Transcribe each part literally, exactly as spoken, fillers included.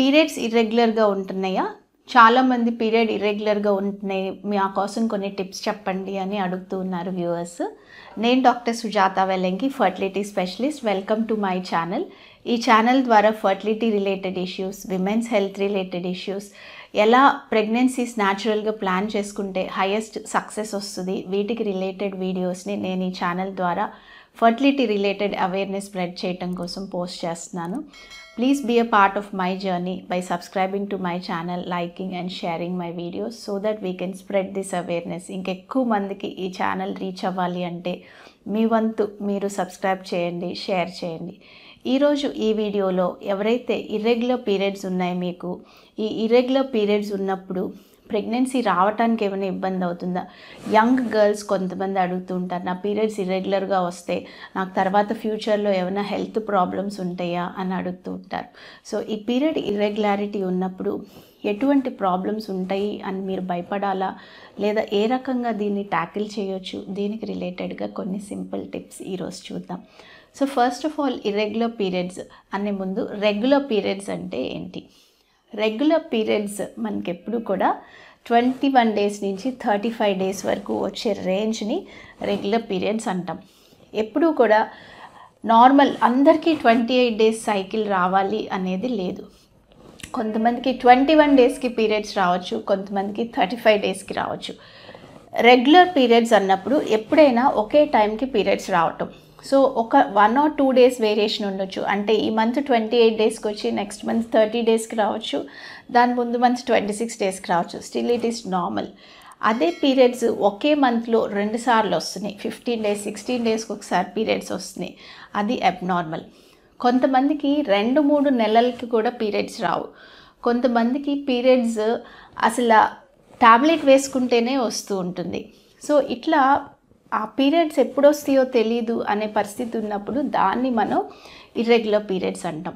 Periods ఇర్రెగ్యులర్గా ఉంటున్నాయా? చాలామంది period ఇర్రెగ్యులర్గా ఉంటున్నాయి, మా కోసం కొన్ని టిప్స్ చెప్పండి అని అడుగుతూ ఉన్నారు వ్యూవర్స్. నేను doctor Sujatha Vellanki, fertility specialist. Welcome to my channel. ఈ ఛానల్ ద్వారా fertility related issues, women's health related issues, ఎలా ప్రెగ్నెన్సీస్ న్యాచురల్గా ప్లాన్ చేసుకుంటే హైయెస్ట్ సక్సెస్ వస్తుంది, వీటికి రిలేటెడ్ వీడియోస్ని నేను ఈ ఛానల్ ద్వారా ఫర్టిలిటీ రిలేటెడ్ అవేర్నెస్ స్ప్రెడ్ చేయడం కోసం పోస్ట్ చేస్తున్నాను. Please be a part of my journey by subscribing to my channel, liking and sharing my videos so that we can spread this awareness. ఇంకెక్కువ మందికి ఈ ఛానల్ రీచ్ అవ్వాలి అంటే మీ వంతు మీరు సబ్స్క్రైబ్ చేయండి, షేర్ చేయండి. ఈరోజు ఈ వీడియోలో ఎవరైతే ఇర్రెగ్యులర్ పీరియడ్స్ ఉన్నాయో, మీకు ఈ ఇర్రెగ్యులర్ పీరియడ్స్ ఉన్నప్పుడు ప్రెగ్నెన్సీ రావడానికి ఏమైనా ఇబ్బంది అవుతుందా? యంగ్ గర్ల్స్ కొంతమంది అడుగుతూ ఉంటారు, నా పీరియడ్స్ ఇర్రెగ్యులర్గా వస్తే నాకు తర్వాత ఫ్యూచర్లో ఏమైనా హెల్త్ ప్రాబ్లమ్స్ ఉంటాయా అని అడుగుతూ ఉంటారు. సో ఈ పీరియడ్ ఇర్రెగ్యులారిటీ ఉన్నప్పుడు ఎటువంటి ప్రాబ్లమ్స్ ఉంటాయి అని మీరు భయపడాలా, లేదా ఏ రకంగా దీన్ని ట్యాకిల్ చేయొచ్చు, దీనికి రిలేటెడ్గా కొన్ని సింపుల్ టిప్స్ ఈరోజు చూద్దాం. So first of all, irregular periods అనే ముందు రెగ్యులర్ పీరియడ్స్ అంటే ఏంటి? రెగ్యులర్ పీరియడ్స్ మనకి ఎప్పుడు కూడా ట్వంటీ వన్ డేస్ నుంచి థర్టీ ఫైవ్ డేస్ వరకు వచ్చే రేంజ్ని రెగ్యులర్ పీరియడ్స్ అంటాం. ఎప్పుడూ కూడా నార్మల్ అందరికీ ట్వంటీ ఎయిట్ డేస్ సైకిల్ రావాలి అనేది లేదు. కొంతమందికి ట్వంటీ వన్ డేస్కి పీరియడ్స్ రావచ్చు, కొంతమందికి థర్టీ ఫైవ్ డేస్కి రావచ్చు. రెగ్యులర్ పీరియడ్స్ అన్నప్పుడు ఎప్పుడైనా ఒకే టైంకి పీరియడ్స్ రావటం. సో ఒక one or two days variation ఉండొచ్చు. అంటే ఈ మంత్ ట్వంటీ ఎయిట్ డేస్కి వచ్చి నెక్స్ట్ మంత్ థర్టీ డేస్కి రావచ్చు, దాని ముందు మంత్ ట్వంటీ సిక్స్ డేస్కి రావచ్చు. Still it is normal. అదే పీరియడ్స్ ఒకే మంత్లో రెండు సార్లు వస్తున్నాయి, ఫిఫ్టీన్ డేస్ సిక్స్టీన్ డేస్కి ఒకసారి పీరియడ్స్ వస్తున్నాయి, అది అబ్నార్మల్. కొంతమందికి రెండు మూడు నెలలకి కూడా పీరియడ్స్ రావు. కొంతమందికి పీరియడ్స్ అసలు టాబ్లెట్ వేసుకుంటేనే వస్తూ ఉంటుంది. సో ఇట్లా ఆ పీరియడ్స్ ఎప్పుడు వస్తాయో తెలీదు అనే పరిస్థితి ఉన్నప్పుడు దాన్ని మనం ఇర్రెగ్యులర్ పీరియడ్స్ అంటాం.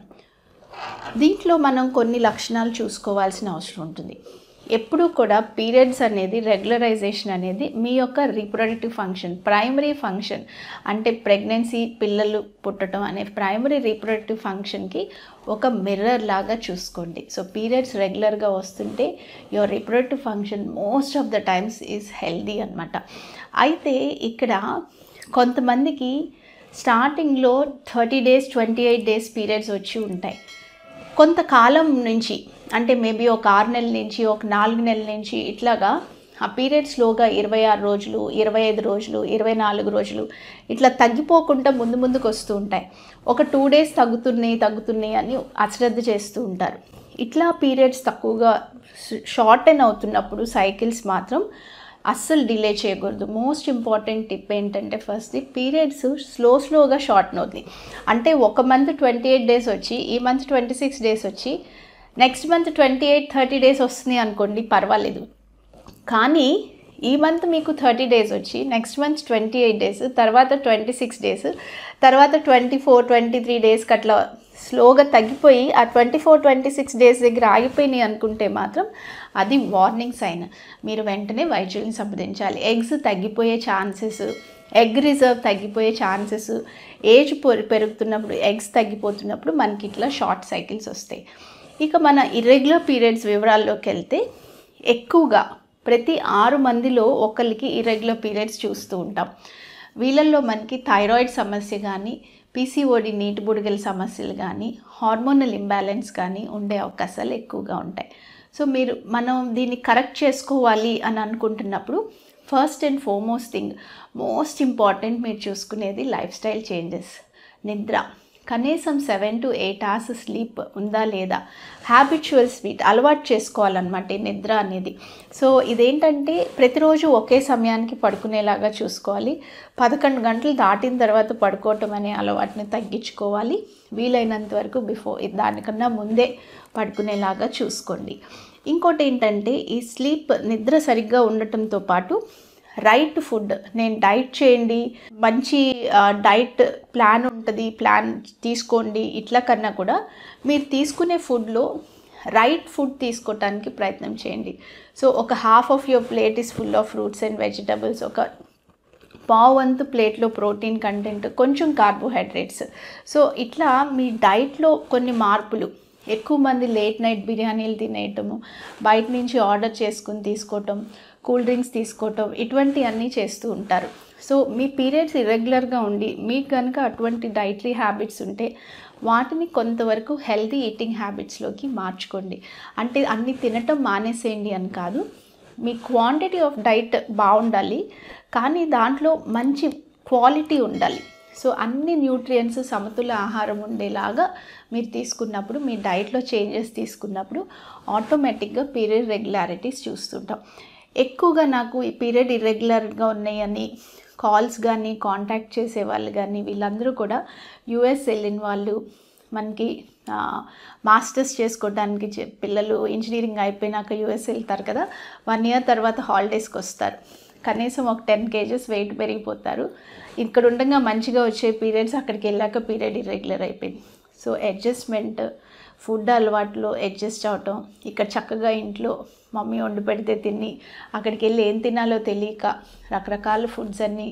దీంట్లో మనం కొన్ని లక్షణాలు చూసుకోవాల్సిన అవసరం ఉంటుంది. ఎప్పుడూ కూడా పీరియడ్స్ అనేది, రెగ్యులరైజేషన్ అనేది మీ యొక్క రీప్రొడక్టివ్ ఫంక్షన్, ప్రైమరీ ఫంక్షన్, అంటే ప్రెగ్నెన్సీ, పిల్లలు పుట్టడం అనే ప్రైమరీ రీప్రొడక్టివ్ ఫంక్షన్కి ఒక మిర్రర్ లాగా చూసుకోండి. సో పీరియడ్స్ రెగ్యులర్గా వస్తుంటే your reproductive function most of the times is healthy అనమాట. అయితే ఇక్కడ కొంతమందికి స్టార్టింగ్లో thirty days twenty eight days periods వచ్చి ఉంటాయి. కొంతకాలం నుంచి, అంటే మేబీ ఒక ఆరు నెలల నుంచి, ఒక నాలుగు నెలల నుంచి ఇట్లాగా ఆ పీరియడ్ స్లోగా ఇరవై ఆరు రోజులు, ఇరవై ఐదు రోజులు, ఇరవై నాలుగు రోజులు ఇట్లా తగ్గిపోకుండా ముందు ముందుకు వస్తూ ఉంటాయి. ఒక టూ డేస్ తగ్గుతున్నాయి తగ్గుతున్నాయి అని అశ్రద్ధ చేస్తూ ఉంటారు. ఇట్లా పీరియడ్స్ తక్కువగా షార్టెన్ అవుతున్నప్పుడు సైకిల్స్ మాత్రం అస్సలు డిలే చేయకూడదు. మోస్ట్ ఇంపార్టెంట్ టిప్ ఏంటంటే, ఫస్ట్ పీరియడ్స్ స్లో స్లోగా షార్టెన్ అవుతుంది. అంటే ఒక మంత్ ట్వంటీ ఎయిట్ డేస్ వచ్చి ఈ మంత్ ట్వంటీ సిక్స్ డేస్ వచ్చి next month twenty eight thirty days వస్తున్నాయి అనుకోండి, పర్వాలేదు. కానీ ఈ మంత్ మీకు థర్టీ డేస్ వచ్చి next month twenty eight days, తర్వాత ట్వంటీ సిక్స్ డేస్, తర్వాత ట్వంటీ ఫోర్ ట్వంటీ త్రీ డేస్కి అట్లా స్లోగా తగ్గిపోయి ఆ twenty four twenty six days దగ్గర ఆగిపోయినాయి అనుకుంటే మాత్రం అది వార్నింగ్ సైన్. మీరు వెంటనే వైద్యుల్ని సంప్రదించాలి. ఎగ్స్ తగ్గిపోయే ఛాన్సెస్, ఎగ్ రిజర్వ్ తగ్గిపోయే ఛాన్సెస్, ఏజ్ పెరుగుతున్నప్పుడు, ఎగ్స్ తగ్గిపోతున్నప్పుడు మనకి ఇట్లా షార్ట్ సైకిల్స్ వస్తాయి. ఇక మన ఇర్రెగ్యులర్ పీరియడ్స్ వివరాల్లోకి వెళ్తే, ఎక్కువగా ప్రతి ఆరు మందిలో ఒకరికి ఇర్రెగ్యులర్ పీరియడ్స్ చూస్తూ ఉంటాం. వీళ్ళల్లో మనకి థైరాయిడ్ సమస్య కానీ, పీసీఓడి నీటి బుడగల సమస్యలు కానీ, హార్మోనల్ ఇంబ్యాలెన్స్ కానీ ఉండే అవకాశాలు ఎక్కువగా ఉంటాయి. సో మీరు మనం దీన్ని కరెక్ట్ చేసుకోవాలి అని అనుకుంటున్నప్పుడు first and foremost thing, most important మీరు చూసుకునేది లైఫ్ స్టైల్ చేంజెస్. నిద్ర, కనీసం seven to eight hours sleep ఉందా లేదా, హ్యాబిచువల్ స్వీట్ అలవాటు చేసుకోవాలన్నమాట ఈ నిద్ర అనేది. సో ఇదేంటంటే ప్రతిరోజు ఒకే సమయానికి పడుకునేలాగా చూసుకోవాలి. పదకొండు గంటలు దాటిన తర్వాత పడుకోవటం అనే అలవాటుని తగ్గించుకోవాలి. వీలైనంత వరకు బిఫోర్, దానికన్నా ముందే పడుకునేలాగా చూసుకోండి. ఇంకోటి ఏంటంటే, ఈ స్లీప్, నిద్ర సరిగ్గా ఉండటంతో పాటు రైట్ ఫుడ్, నేను డైట్ చేయండి, మంచి డైట్ ప్లాన్ ఉంటుంది, ప్లాన్ తీసుకోండి, ఇట్లా కన్నా కూడా మీరు తీసుకునే ఫుడ్లో రైట్ ఫుడ్ తీసుకోవటానికి ప్రయత్నం చేయండి. సో ఒక half of your plate is full of fruits and vegetables, ఒక పావు వంతు ప్లేట్లో ప్రోటీన్ కంటెంట్, కొంచెం కార్బోహైడ్రేట్స్. సో ఇట్లా మీ డైట్లో కొన్ని మార్పులు, ఎక్కువ మంది లేట్ నైట్ బిర్యానీలు తినేయటము, బయట నుంచి ఆర్డర్ చేసుకుని తీసుకోవటం, కూల్ డ్రింక్స్ తీసుకోవటం, ఇటువంటివన్నీ చేస్తూ ఉంటారు. సో మీ పీరియడ్స్ ఇర్రెగ్యులర్గా ఉండి మీకు కనుక అటువంటి డైటరీ హ్యాబిట్స్ ఉంటే వాటిని కొంతవరకు హెల్తీ ఈటింగ్ హ్యాబిట్స్లోకి మార్చుకోండి. అంటే అన్నీ తినటం మానేసేయండి అని కాదు, మీ క్వాంటిటీ ఆఫ్ డైట్ బాగుండాలి, కానీ దాంట్లో మంచి క్వాలిటీ ఉండాలి. సో అన్ని న్యూట్రియంట్స్ సమతుల ఆహారం ఉండేలాగా మీరు తీసుకున్నప్పుడు, మీ డైట్లో చేంజెస్ తీసుకున్నప్పుడు ఆటోమేటిక్గా పీరియడ్ రెగ్యులారిటీస్ చూస్తుంటాం. ఎక్కువగా నాకు ఈ పీరియడ్ ఇర్రెగ్యులర్గా ఉన్నాయని కాల్స్ కానీ కాంటాక్ట్ చేసే వాళ్ళు కానీ వీళ్ళందరూ కూడా యూఎస్ వెళ్ళిన వాళ్ళు, మనకి మాస్టర్స్ చేసుకోవడానికి పిల్లలు ఇంజనీరింగ్ అయిపోయినాక యూఎస్ వెళ్తారు కదా, వన్ ఇయర్ తర్వాత హాలిడేస్కి వస్తారు, కనీసం ఒక టెన్ కేజెస్ వెయిట్ పెరిగిపోతారు. ఇక్కడ ఉండగా మంచిగా వచ్చే పీరియడ్స్ అక్కడికి వెళ్ళాక పీరియడ్ ఇర్రెగ్యులర్ అయిపోయింది. సో అడ్జస్ట్మెంట్, ఫుడ్ అలవాట్లో అడ్జస్ట్ అవటం, ఇక్కడ చక్కగా ఇంట్లో మమ్మీ వండి పెడితే తిని అక్కడికి వెళ్ళి ఏం తినాలో తెలియక రకరకాల ఫుడ్స్ అన్నీ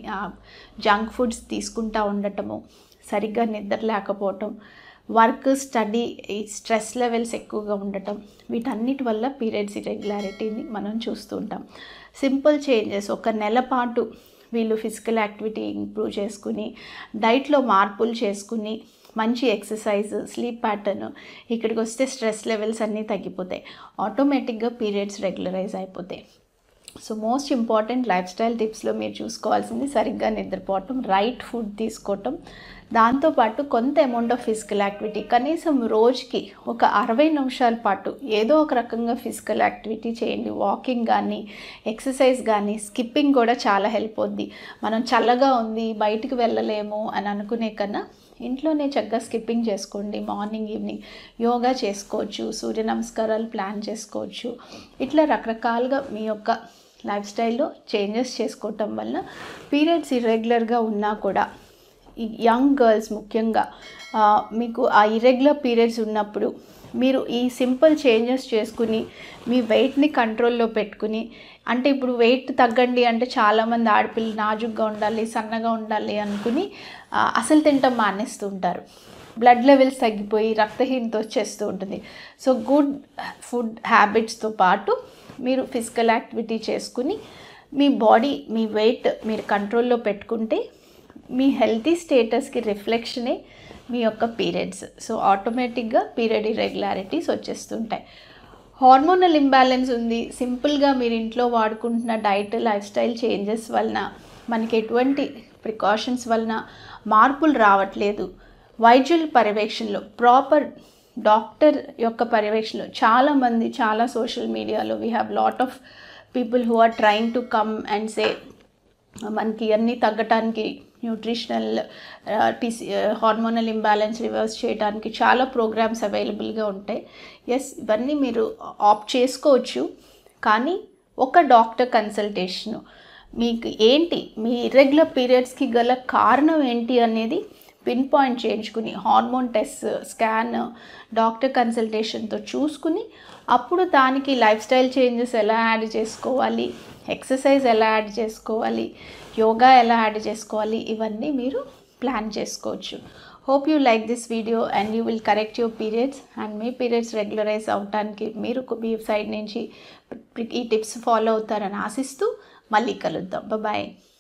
జంక్ ఫుడ్స్ తీసుకుంటూ ఉండటము, సరిగ్గా నిద్ర లేకపోవటం, వర్క్ స్టడీ ఈ స్ట్రెస్ లెవెల్స్ ఎక్కువగా ఉండటం, వీటన్నిటి వల్ల పీరియడ్స్ ఇర్రెగ్యులారిటీని మనం చూస్తూ ఉంటాం. సింపుల్ చేంజెస్, ఒక నెల పాటు వీళ్ళు ఫిజికల్ యాక్టివిటీ ఇంప్రూవ్ చేసుకుని డైట్లో మార్పులు చేసుకుని మంచి ఎక్సర్సైజ్, స్లీప్ ప్యాటర్న్, ఇక్కడికి వస్తే స్ట్రెస్ లెవెల్స్ అన్నీ తగ్గిపోతాయి, ఆటోమేటిక్గా పీరియడ్స్ రెగ్యులరైజ్ అయిపోతాయి. So most important lifestyle టిప్స్లో మీరు చూసుకోవాల్సింది సరిగ్గా నిద్రపోవటం, రైట్ ఫుడ్ తీసుకోవటం, దాంతోపాటు కొంత అమౌంట్ ఆఫ్ ఫిజికల్ యాక్టివిటీ, కనీసం రోజుకి ఒక అరవై నిమిషాల పాటు ఏదో ఒక రకంగా ఫిజికల్ యాక్టివిటీ చేయండి. వాకింగ్ కానీ ఎక్సర్సైజ్ కానీ స్కిప్పింగ్ కూడా చాలా హెల్ప్ అవుద్ది. మనం చల్లగా ఉంది బయటికి వెళ్ళలేము అని అనుకునే కన్నా ఇంట్లోనే చక్కగా స్కిప్పింగ్ చేసుకోండి. మార్నింగ్ ఈవినింగ్ యోగా చేసుకోవచ్చు, సూర్య నమస్కారాలు ప్లాన్ చేసుకోవచ్చు. ఇట్లా రకరకాలుగా మీ యొక్క లైఫ్ స్టైల్లో చేంజెస్ చేసుకోవటం వల్ల పీరియడ్స్ ఇర్రెగ్యులర్గా ఉన్నా కూడా, ఈ యంగ్ గర్ల్స్ ముఖ్యంగా మీకు ఆ ఇర్రెగ్యులర్ పీరియడ్స్ ఉన్నప్పుడు మీరు ఈ సింపుల్ చేంజెస్ చేసుకుని మీ వెయిట్ని కంట్రోల్లో పెట్టుకుని, అంటే ఇప్పుడు వెయిట్ తగ్గండి అంటే చాలామంది ఆడపిల్లలు నాజుగ్గా ఉండాలి, సన్నగా ఉండాలి అనుకుని అసలు తింటాం మానేస్తూ ఉంటారు. బ్లడ్ లెవెల్స్ తగ్గిపోయి రక్తహీనత వచ్చేస్తూ ఉంటుంది. సో గుడ్ ఫుడ్ హ్యాబిట్స్తో పాటు మీరు ఫిజికల్ యాక్టివిటీ చేసుకుని మీ బాడీ, మీ వెయిట్ మీరు కంట్రోల్లో పెట్టుకుంటే మీ హెల్తీ స్టేటస్కి రిఫ్లెక్షనే మీ యొక్క పీరియడ్స్. సో ఆటోమేటిక్గా పీరియడ్ ఇర్రెగ్యులారిటీస్ వచ్చేస్తుంటాయి. హార్మోనల్ ఇంబ్యాలెన్స్ ఉంది, సింపుల్గా మీరు ఇంట్లో వాడుకుంటున్న డైట్, లైఫ్ స్టైల్ చేంజెస్ వలన మనకి ఎటువంటి ప్రికాషన్స్ వలన మార్పులు రావట్లేదు, వైద్యుల పర్యవేక్షణలో, ప్రాపర్ డాక్టర్ యొక్క పర్యవేక్షణలో చాలామంది చాలా సోషల్ మీడియాలో we have lot of people who are trying to come and say మనకి అన్నీ తగ్గటానికి న్యూట్రిషనల్ టీసీ హార్మోనల్ ఇంబ్యాలెన్స్ రివర్స్ చేయడానికి చాలా ప్రోగ్రామ్స్ అవైలబుల్గా ఉంటాయి. ఎస్, ఇవన్నీ మీరు ఆప్ట్ చేసుకోవచ్చు, కానీ ఒక డాక్టర్ కన్సల్టేషను మీకు ఏంటి మీ ఇర్రెగ్యులర్ పీరియడ్స్కి గల కారణం ఏంటి అనేది పిన్ పాయింట్ చేయించుకుని హార్మోన్ టెస్ట్, స్కాన్, డాక్టర్ కన్సల్టేషన్తో చూసుకుని అప్పుడు దానికి లైఫ్ స్టైల్ చేంజెస్ ఎలా యాడ్ చేసుకోవాలి, ఎక్సర్సైజ్ ఎలా యాడ్ చేసుకోవాలి, యోగా ఎలా యాడ్ చేసుకోవాలి, ఇవన్నీ మీరు ప్లాన్ చేసుకోవచ్చు. Hope you like this video and you will correct your periods and మీ పీరియడ్స్ రెగ్యులరైజ్ అవడానికి మీరు మీ సైడ్ నుంచి ఈ టిప్స్ ఫాలో అవుతారని ఆశిస్తూ మళ్ళీ కలుద్దాం. బాయ్.